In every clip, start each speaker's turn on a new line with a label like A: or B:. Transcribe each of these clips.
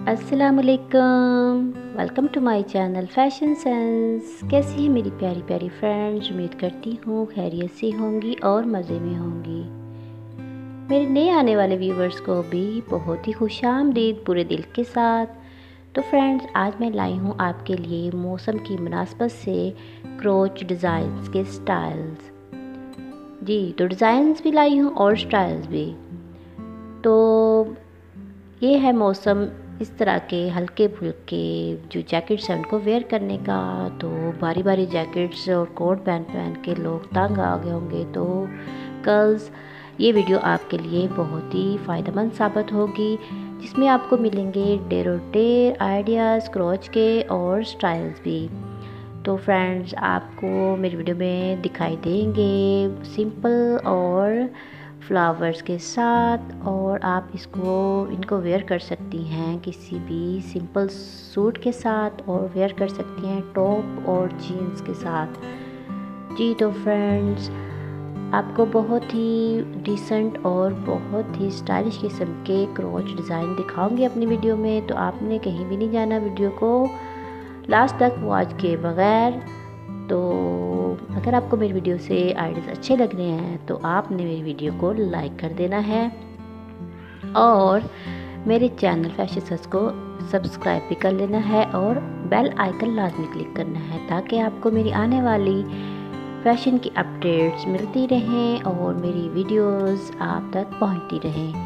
A: अस्सलामुअलैकुम, welcome to my channel fashion sense. कैसी है मेरी प्यारी प्यारी फ्रेंड्स? उम्मीद करती हूँ खैरियत से होंगी और मज़े में होंगी। मेरे नए आने वाले व्यूवर्स को भी बहुत ही खुशामदीद पूरे दिल के साथ। तो फ्रेंड्स, आज मैं लाई हूँ आपके लिए मौसम की मुनासबत से क्रोच डिज़ाइंस के स्टाइल्स। जी, तो डिज़ाइंस भी लाई हूँ और स्टाइल्स भी। तो ये है मौसम इस तरह के हल्के फुल्के जो जैकेट्स हैं उनको वेयर करने का। तो भारी भारी जैकेट्स और कोट पहन पहन के लोग तंग आ गए होंगे। तो गर्ल्स, ये वीडियो आपके लिए बहुत ही फ़ायदेमंद साबित होगी, जिसमें आपको मिलेंगे डेरोटेर आइडियाज़ क्रोच के और स्टाइल्स भी। तो फ्रेंड्स, आपको मेरी वीडियो में दिखाई देंगे सिंपल और फ्लावर्स के साथ, और आप इनको वेयर कर सकती हैं किसी भी सिंपल सूट के साथ, और वेयर कर सकती हैं टॉप और जीन्स के साथ। जी, तो फ्रेंड्स, आपको बहुत ही डिसेंट और बहुत ही स्टाइलिश किस्म के क्रोच डिज़ाइन दिखाऊंगी अपनी वीडियो में। तो आपने कहीं भी नहीं जाना वीडियो को लास्ट तक वॉच किए बगैर। तो अगर आपको मेरी वीडियो से आइडियाज़ अच्छे लग रहे हैं तो आपने मेरी वीडियो को लाइक कर देना है, और मेरे चैनल फैशन सच को सब्सक्राइब भी कर लेना है, और बेल आइकन लाजमी क्लिक करना है, ताकि आपको मेरी आने वाली फैशन की अपडेट्स मिलती रहें और मेरी वीडियोस आप तक पहुंचती रहें।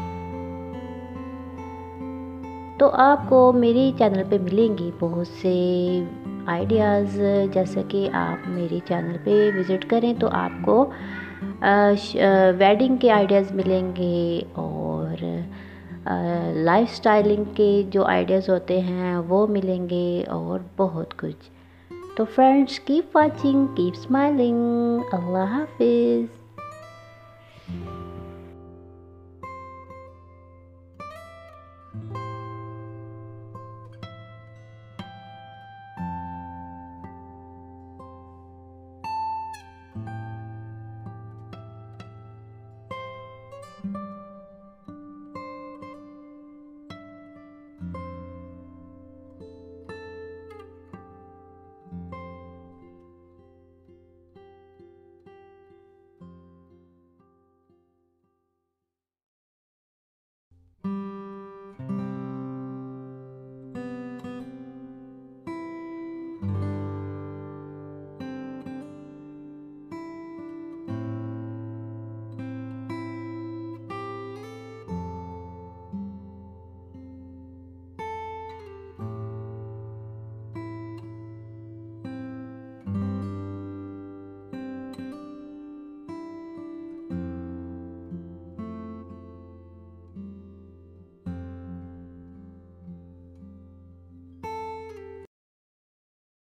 A: तो आपको मेरे चैनल पे मिलेंगी बहुत से आइडियाज़। जैसे कि आप मेरे चैनल पे विज़िट करें तो आपको वेडिंग के आइडियाज़ मिलेंगे, और लाइफ स्टाइलिंग के जो आइडियाज़ होते हैं वो मिलेंगे, और बहुत कुछ। तो friends, keep watching, keep smiling. अल्लाह हाफिज़।